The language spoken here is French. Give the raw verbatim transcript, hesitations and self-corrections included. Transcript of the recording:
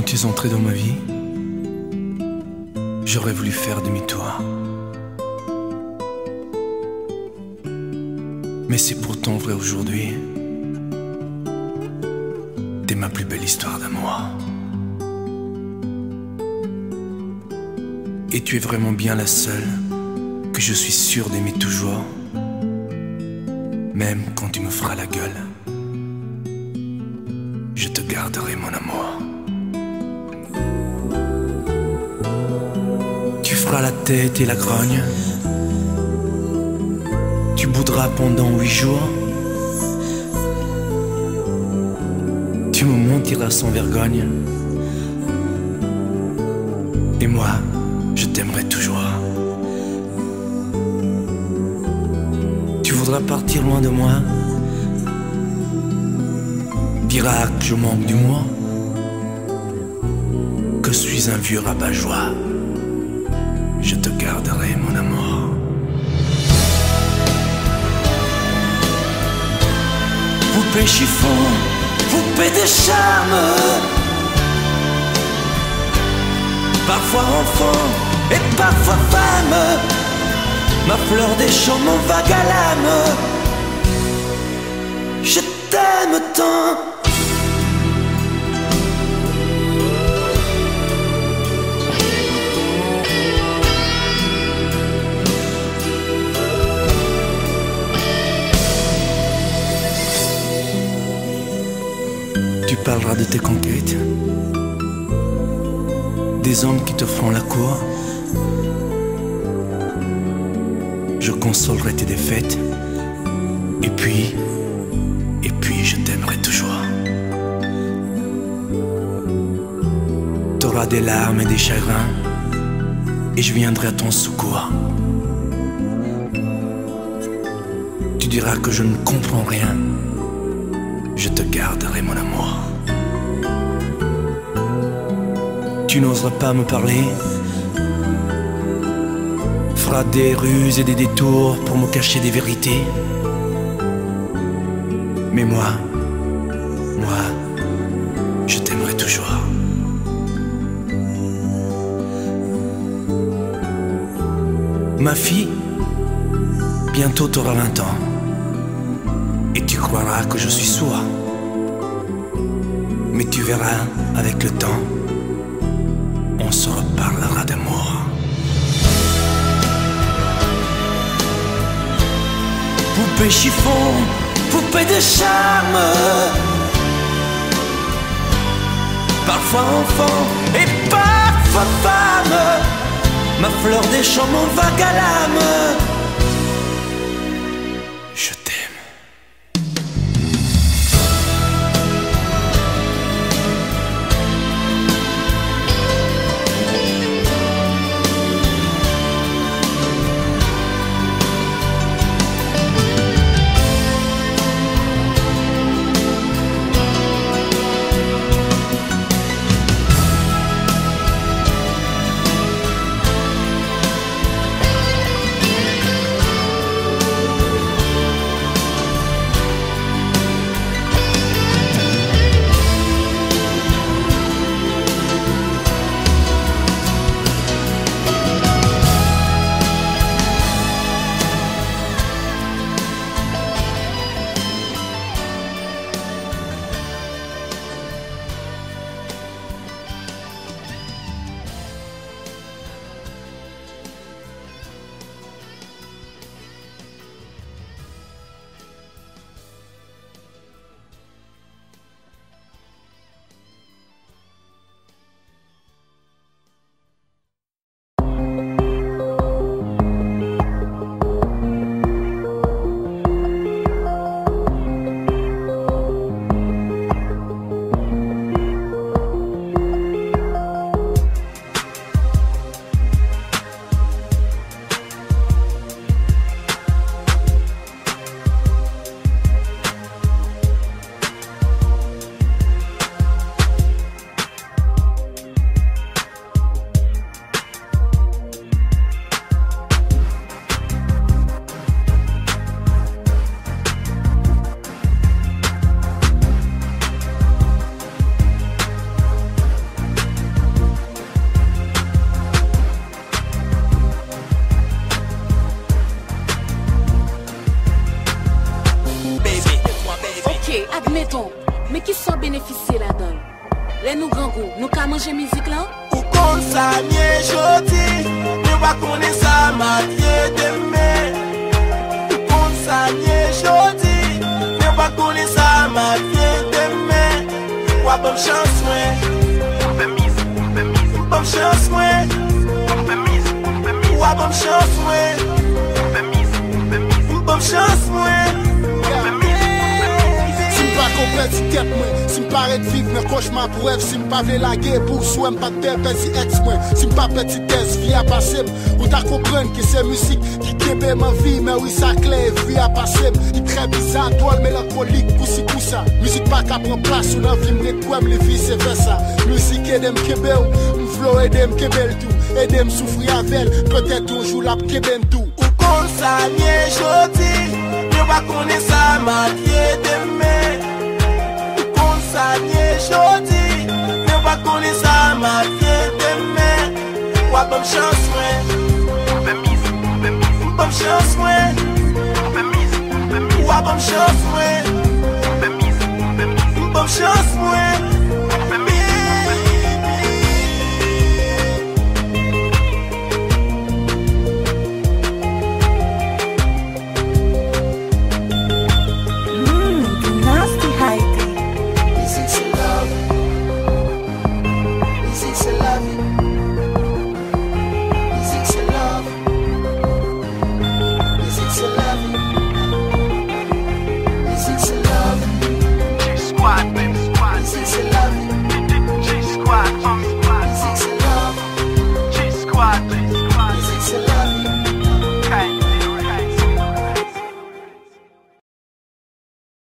tu es entré dans ma vie, j'aurais voulu faire demi-tour. Mais c'est pourtant vrai aujourd'hui. T'es ma plus belle histoire d'amour. Et tu es vraiment bien la seule que je suis sûr d'aimer toujours. Même quand tu me feras la gueule, je te garderai mon amour. Tu feras la tête et la grogne, tu boudras pendant huit jours, tu me mentiras sans vergogne, et moi, je t'aimerai toujours. Tu voudras partir loin de moi, diras que je manque d'humour, que je suis un vieux rabat-joie. Je te garderai mon amour. Poupée chiffon, poupée de charme, parfois enfant et parfois femme, ma fleur des champs, mon vague à l'âme. Je t'aime tant. Tu parleras de tes conquêtes, des hommes qui te feront la cour. Je consolerai tes défaites, et puis, et puis je t'aimerai toujours. T'auras des larmes et des chagrins, et je viendrai à ton secours. Tu diras que je ne comprends rien, je te garderai mon amour. Tu n'oseras pas me parler, feras des ruses et des détours pour me cacher des vérités. Mais moi, moi, je t'aimerai toujours. Ma fille, bientôt t'auras vingt ans, et tu croiras que je suis sourd. Mais tu verras, avec le temps, on se reparlera d'amour. Poupée chiffon, poupée de charme, parfois enfant et parfois femme, ma fleur des champs, mon vague à l'âme. Je t'aime. les nous grand goût, nous ka manger musique là? Ou kon sa nye jodi, nous pas connaître ça matin demain. Ou kon sa nye jodi, nous pas connaître ça matin demain. Wa bonne chance moi, permise, permise, bonne chance moi, permise, permise, wa bonne chance moi, permise, permise, bonne chance moi. Si tête moi, si m'paraît de vivre mes cauchemars pour rêve, si m'pas vle la guerre pour souhait m'pas de petit ex moi, si m'pas petit test vie à passer, ou t'as comprendre que c'est musique qui kebe ma vie, mais oui ça clair vie à passer, qui très bizarre, toile mélancolique, poussi poussa, musique pas qu'à prendre place ou dans vie m'requem les vice versa, musique aide m'kebe ou m'flow aide m'kebel tout, aide m'souffrir avec, peut-être un jour la keben tout. Ou kon sa nye jodi, nous pas connaître ça matin demain. Ça nye jodi, nous pas connaître ça matin demain. Wa bonne chance moi, permise, permise, bonne chance moi, permise, permise, wa bonne chance moi, permise, permise, bonne chance moi.